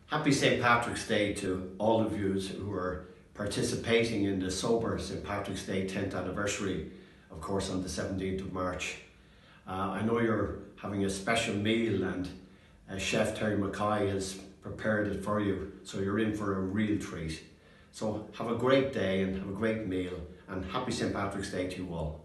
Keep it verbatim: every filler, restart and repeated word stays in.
Happy Saint Patrick's Day to all of you who are participating in the Sober Saint Patrick's Day tenth anniversary, of course, on the seventeenth of March. Uh, I know you're having a special meal, and uh, Chef Terry Mackay has prepared it for you, so you're in for a real treat. So have a great day and have a great meal, and happy Saint Patrick's Day to you all.